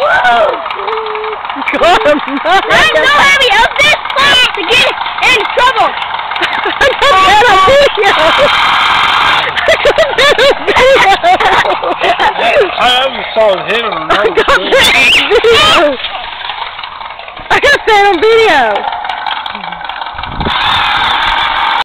Got him! I'm so heavy up this slide to get in trouble! I got that on video! I just saw his head on the nose. I got that on video!